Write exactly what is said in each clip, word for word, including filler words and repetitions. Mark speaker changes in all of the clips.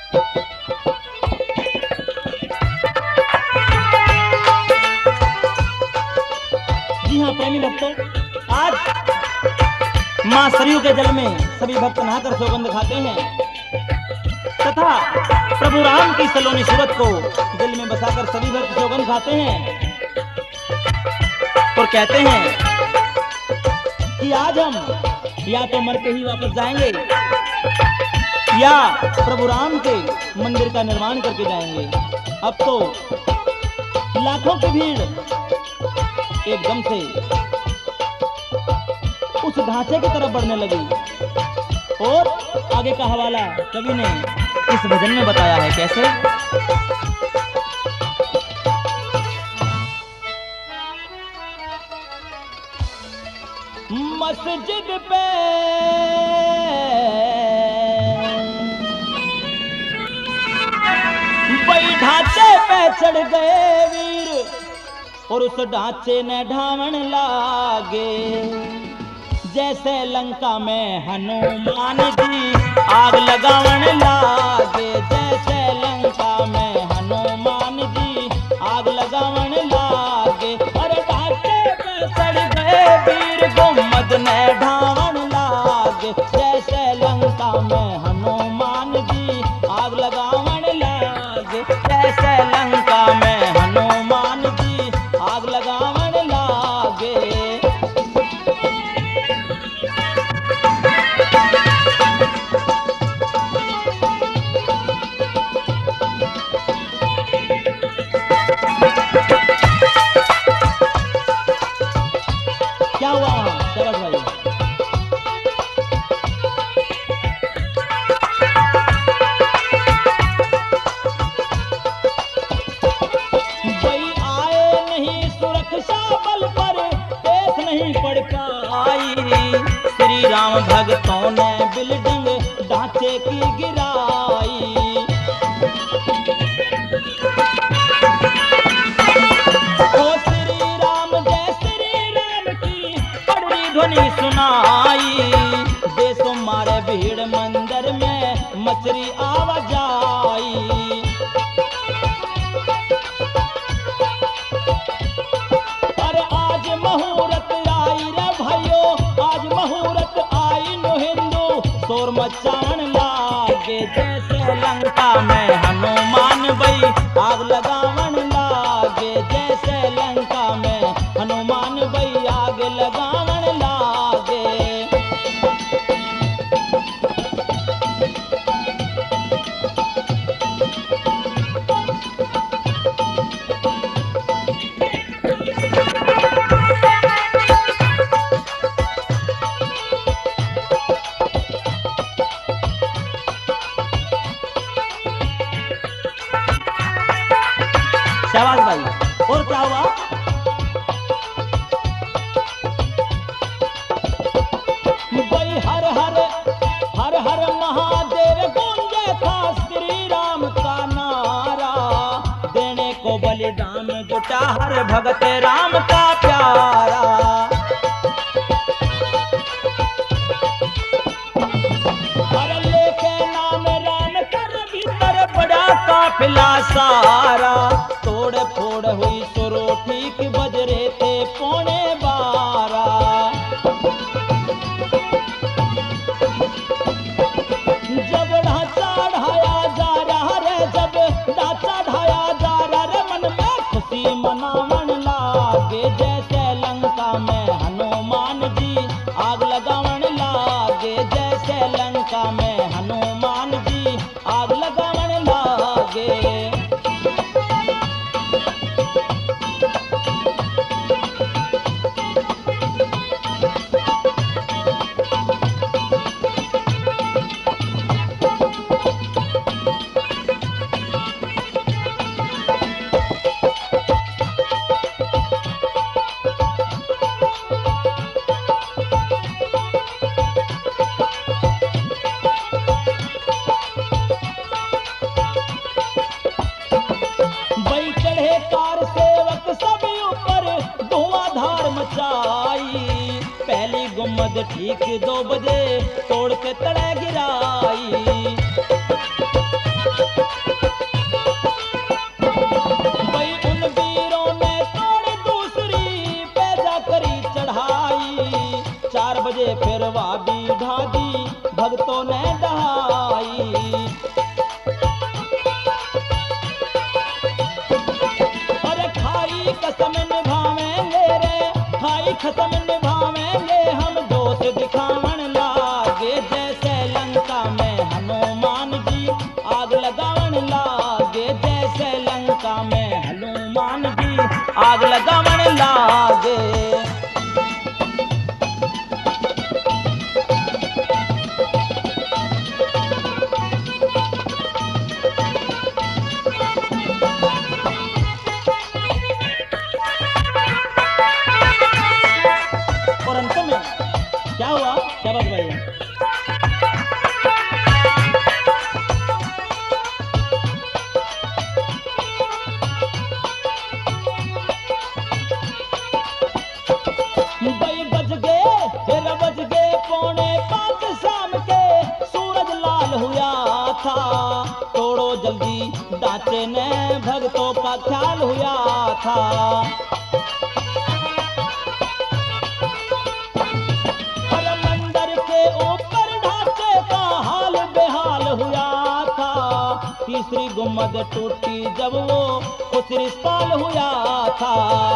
Speaker 1: जी हाँ प्रेमी भक्तों, आज मां सरयू के जल में सभी भक्त नहाकर सौगंध खाते हैं तथा प्रभु राम की सलोनी सूरत को दिल में बसाकर सभी भक्त सौगंध खाते हैं और कहते हैं कि आज हम या तो मर के ही वापस जाएंगे या प्रभु राम के मंदिर का निर्माण करके जाएंगे। अब तो लाखों की भीड़ एकदम से उस ढांचे की तरफ बढ़ने लगी और आगे का हवाला कवि ने इस भजन में बताया है। कैसे? मस्जिद पे बड़ी ढांचे पे चढ़ गए वीर और उस ढांचे ने ढावण लागे जैसे लंका में हनुमान जी आग लगावन लागे। जैसे लंका में हनुमान जी आग लगावन लागे। अरे ढांचे पे चढ़ गए वीर गुम्मद ने ढावन लागे। जैसे लंका में हनुमान जी आग लगावन लागे। जैसे लंका में हनुमान जी आग लगावन लागे। क्या हुआ वहां शरद भाई? भाई आए नहीं सुरक्षा बल पर पेश नहीं पड़ पाई। श्री राम भक्तों ने बिल्डिंग ढांचे की गिराई। ओ श्री राम जय श्री राम की बड़ी ध्वनि सुनाई। देशों मारे भीड़ मंदिर में मचरी आवाजाई। अरे आज मुहूर्त आई रे भाइयों, आज मुहूर्त आई नो हिंदू शोर मचान लागे। जैसे लंका में हनुमान बई आग लगावन लागे। जैसे लंका में हनुमान बई आग लगावन लागे। शाबाश भाई। और क्या हुआ? भाई हर हर हर हर महादेव गूंजे था श्री राम का नारा। देने को बलिदान जुटा हर भगत राम का प्यारा। हर लेके नाम राम कर भीतर बड़ा काफिला सारा। तोड़ फोड़ हुई सुरो ठीक बज रहे थे पौने बारह। जब ढांचा ढाया जा रहा रे, जब ढांचा ढाया जा रहा रे, मन में खुशी मनावन लागे। जैसे लंका में हनुमान जी आग लगावन लागे। जैसे लंका में हनुमान जी आग लगावन लागे। गुम्मद ठीक दो बजे तोड़ के तड़े गिराई। भक्तों ने दहाई। अरे खाई कसम निभावेंगे रे, खाई कसम निभावेंगे हम, जोश दिखावन लागे जैसे लंका में हनुमान जी आग लगावन लागे, जैसे लंका में हनुमान जी आग लगावन लागे। और अंत में क्या हुआ, क्या बात भाई? दई बज गए तेरह बज गए पौने पाँच शाम के, सूरज लाल हुआ था, तोड़ो जल्दी दाचे ने भक्तों का ख्याल हुआ था। अरे मंदिर के ऊपर ढांचे का हाल बेहाल हुआ था, तीसरी गुम्मद टूटी जब वो खुसरी साल हुआ था।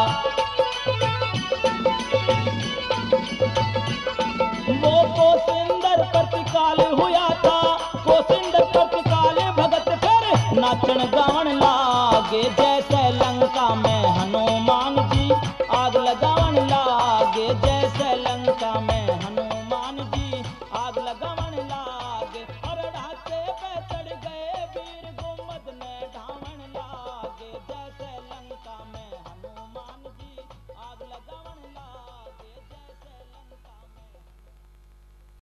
Speaker 1: वो कोसिंदर प्रतिकाल हुआ था, कोसिंदर प्रतिकाल भगत फिर नाचन गावन लागे, जैसे लंका में हनुमान जी आग लगावन लागे, जैसे लंका में हनुमान जी आग लगावन लागे।